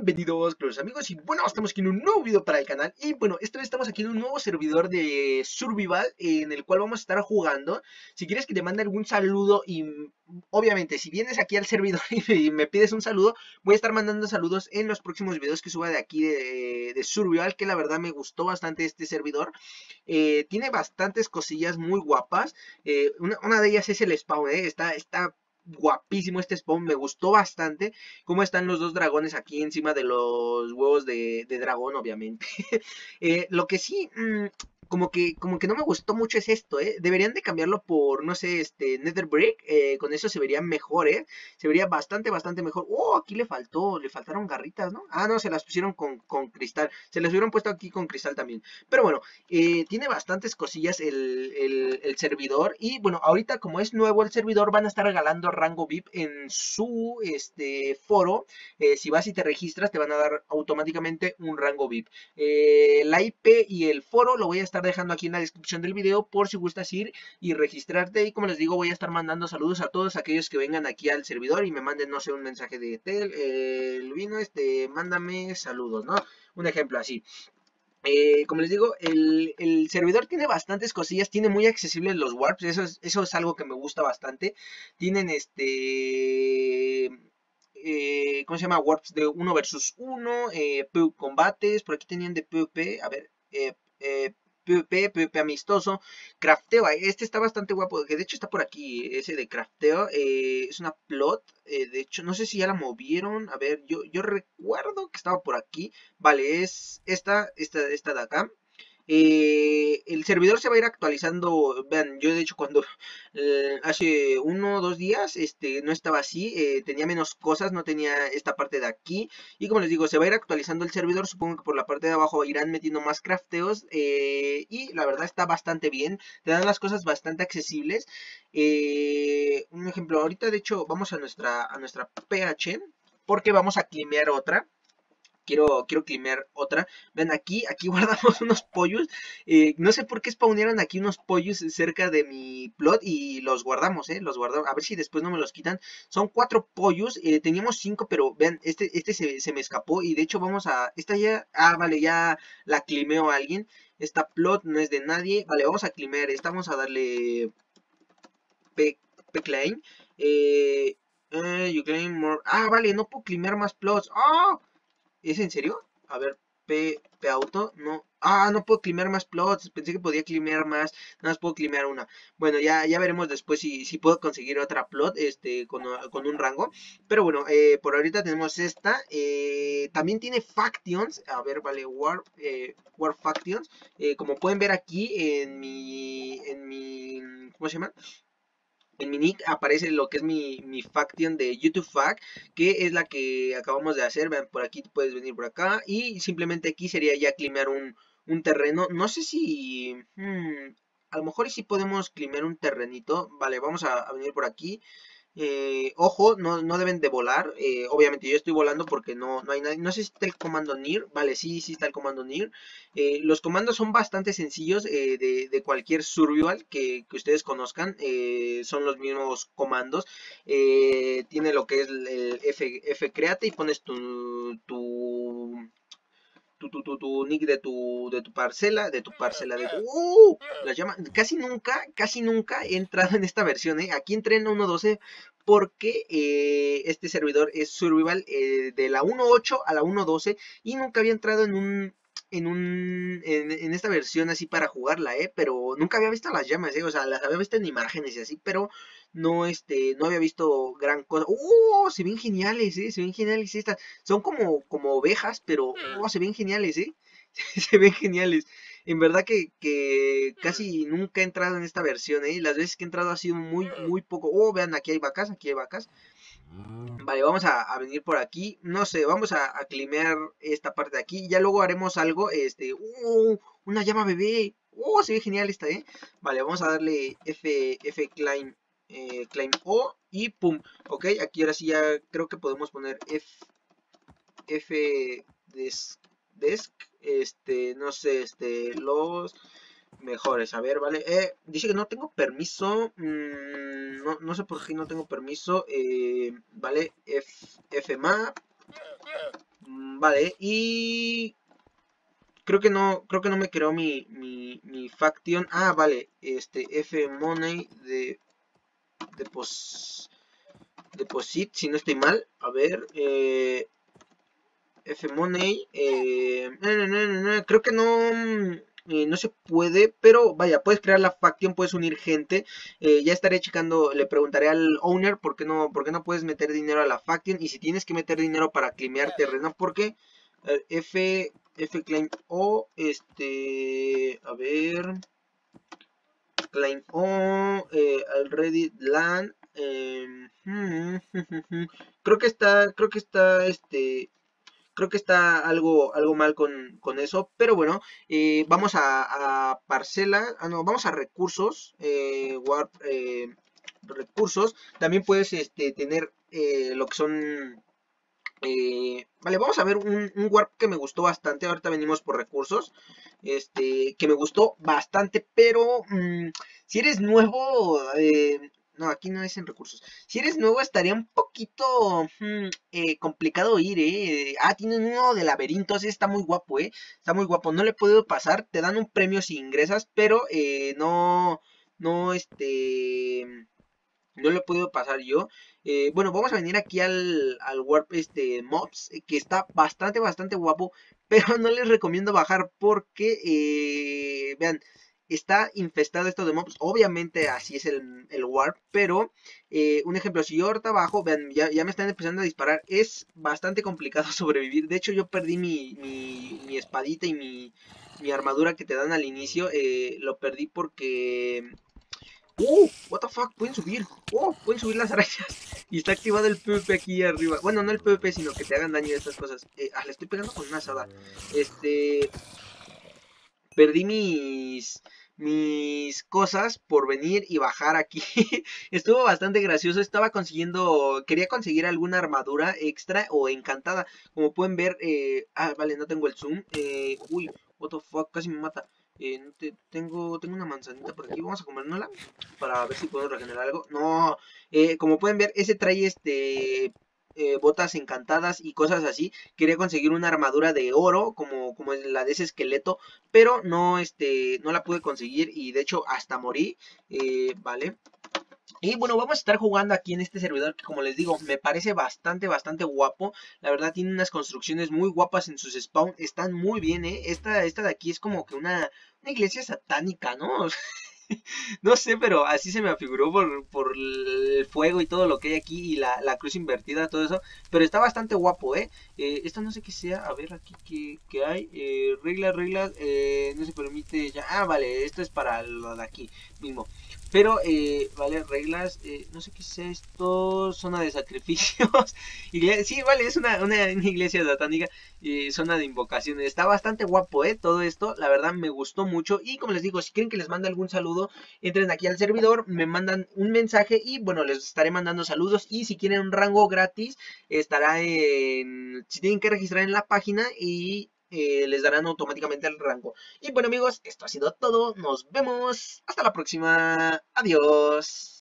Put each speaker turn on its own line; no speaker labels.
Bienvenidos, queridos amigos, y bueno, estamos aquí en un nuevo video para el canal. Y bueno, esta vez estamos aquí en un nuevo servidor de Survival, en el cual vamos a estar jugando. Si quieres que te mande algún saludo, y obviamente si vienes aquí al servidor y me pides un saludo, voy a estar mandando saludos en los próximos videos que suba de aquí de Survival, que la verdad me gustó bastante este servidor. Tiene bastantes cosillas muy guapas. Una de ellas es el spawn, está guapísimo este spawn, me gustó bastante cómo están los dos dragones aquí encima de los huevos de dragón, obviamente. Lo que sí, como que no me gustó mucho es esto, ¿eh? Deberían de cambiarlo por, no sé, Nether Brick, con eso se vería mejor, ¿eh? Se vería bastante mejor. Oh, aquí le faltaron garritas, ¿no? Ah, no, se las pusieron con cristal, se las hubieran puesto aquí con cristal también. Pero bueno, tiene bastantes cosillas el servidor. Y bueno, ahorita como es nuevo el servidor, van a estar regalando rango VIP en su foro. Si vas y te registras, te van a dar automáticamente un rango VIP. La IP y el foro lo voy a estar dejando aquí en la descripción del video por si gustas ir y registrarte. Y como les digo, voy a estar mandando saludos a todos aquellos que vengan aquí al servidor y me manden, no sé, un mensaje de Tel, Lubino, mándame saludos, ¿no? Un ejemplo así. Como les digo, el servidor tiene bastantes cosillas, tiene muy accesibles los warps, eso es algo que me gusta bastante. Tienen ¿cómo se llama? Warps de 1 versus 1, combates, por aquí tenían de PvP, a ver, PvP amistoso, crafteo, este está bastante guapo, que de hecho está por aquí, ese de crafteo, es una plot, de hecho, no sé si ya la movieron, a ver, yo recuerdo que estaba por aquí, vale, es esta de acá. El servidor se va a ir actualizando. Vean, yo de hecho cuando hace 1 o 2 días no estaba así, tenía menos cosas, no tenía esta parte de aquí. Y como les digo, se va a ir actualizando el servidor. Supongo que por la parte de abajo irán metiendo más crafteos, y la verdad está bastante bien. Te dan las cosas bastante accesibles. Un ejemplo, ahorita de hecho vamos a nuestra PH, porque vamos a climear otra. Quiero climear otra. Ven, aquí guardamos unos pollos. No sé por qué spawnearon aquí unos pollos cerca de mi plot y los guardamos, los guardamos. A ver si después no me los quitan. Son 4 pollos. Teníamos 5, pero vean, este se me escapó. Y de hecho vamos a... Esta ya... Ah, vale, ya la climeo a alguien. Esta plot no es de nadie. Vale, vamos a climear esta. Vamos a darle P-Claim. You claim more... Ah, vale, no puedo climear más plots. ¡Ah! ¿Es en serio? A ver, P auto, no. Ah, no puedo climear más plots. Pensé que podía climear más. Nada más puedo climear una. Bueno, ya veremos después si puedo conseguir otra plot con un rango. Pero bueno, por ahorita tenemos esta. También tiene Factions. A ver, vale, War Factions. Como pueden ver aquí ¿cómo se llama? En mi nick aparece lo que es mi faction de YouTube Fac, que es la que acabamos de hacer. Vean, por aquí puedes venir por acá. Y simplemente aquí sería ya climear un terreno. No sé si... a lo mejor y si podemos climear un terrenito. Vale, vamos a venir por aquí. Ojo, no deben de volar. Obviamente yo estoy volando porque no hay nadie. No sé si está el comando NIR. Vale, sí está el comando NIR. Los comandos son bastante sencillos, de cualquier survival que ustedes conozcan. Son los mismos comandos. Tiene lo que es el F create y pones tu nick de tu parcela, las llamas. Casi nunca he entrado en esta versión, Aquí entré en 1.12 porque este servidor es survival, de la 1.8 a la 1.12, y nunca había entrado en esta versión así para jugarla, pero nunca había visto las llamas, o sea, las había visto en imágenes y así, pero no había visto gran cosa. Se ven geniales, se ven geniales estas. Son como ovejas, pero se ven geniales, se ven geniales. En verdad que casi nunca he entrado en esta versión, Las veces que he entrado ha sido muy poco. Vean, aquí hay vacas, Vale, vamos a venir por aquí. No sé, vamos a climear esta parte de aquí. Ya luego haremos algo. Una llama bebé. Se ve genial esta, Vale, vamos a darle F climb, climb O y pum. Ok, aquí ahora sí ya creo que podemos poner F desk. No sé, los mejores. A ver, vale. Dice que no tengo permiso. No sé por qué no tengo permiso. Vale, Fmap. Vale, y creo que no me creó mi faction. Ah, vale, F Money Deposit, si no estoy mal. A ver, F Money, creo que no, no se puede, pero vaya, puedes crear la faction, puedes unir gente. Ya estaré checando, le preguntaré al owner por qué no puedes meter dinero a la faction, y si tienes que meter dinero para claimear terreno, porque F claim o a ver, claim o already land. Creo que está algo mal con eso, pero bueno, vamos a parcela, no, vamos a recursos, warp, recursos. También puedes tener lo que son, vale, vamos a ver un warp que me gustó bastante. Ahorita venimos por recursos, que me gustó bastante, pero si eres nuevo, no, aquí no es en recursos. Si eres nuevo estaría un poquito complicado ir, tienen uno de laberintos, está muy guapo, está muy guapo. No le he podido pasar, te dan un premio si ingresas, pero no, no lo he podido pasar yo. Bueno, vamos a venir aquí al Warp Mobs, que está bastante guapo, pero no les recomiendo bajar porque, vean, está infestado esto de mobs. Obviamente así es el Warp, pero un ejemplo, si yo ahorita bajo, vean, ya me están empezando a disparar. Es bastante complicado sobrevivir. De hecho, yo perdí mi espadita y mi armadura que te dan al inicio. Lo perdí porque... what the fuck, pueden subir. Pueden subir las arañas. Y está activado el PvP aquí arriba. Bueno, no el PvP, sino que te hagan daño de estas cosas. Le estoy pegando con una asada. Perdí mis cosas por venir y bajar aquí. Estuvo bastante gracioso. Quería conseguir alguna armadura extra o encantada. Como pueden ver, vale, no tengo el zoom. Uy, what the fuck, casi me mata. Tengo una manzanita por aquí. Vamos a comérnosla para ver si puedo regenerar algo. No, como pueden ver, ese trae botas encantadas y cosas así. Quería conseguir una armadura de oro como la de ese esqueleto, pero no la pude conseguir y de hecho hasta morí. Vale. Y bueno, vamos a estar jugando aquí en este servidor que, como les digo, me parece bastante guapo. La verdad tiene unas construcciones muy guapas en sus spawn. Están muy bien, Esta de aquí es como que una iglesia satánica, ¿no? No sé, pero así se me afiguró por el fuego y todo lo que hay aquí y la cruz invertida, todo eso. Pero está bastante guapo, ¿eh? Esto no sé qué sea. A ver aquí qué hay. Reglas. No se permite ya. Ah, vale, esto es para lo de aquí mismo. Pero, vale, reglas. No sé qué es esto. Zona de sacrificios. Sí, vale, es una iglesia satánica. Zona de invocaciones. Está bastante guapo, todo esto. La verdad me gustó mucho. Y como les digo, si quieren que les mande algún saludo, entren aquí al servidor, me mandan un mensaje y bueno, les estaré mandando saludos. Y si quieren un rango gratis, si tienen que registrar en la página y les darán automáticamente el rango. Y bueno amigos, esto ha sido todo. Nos vemos. Hasta la próxima. Adiós.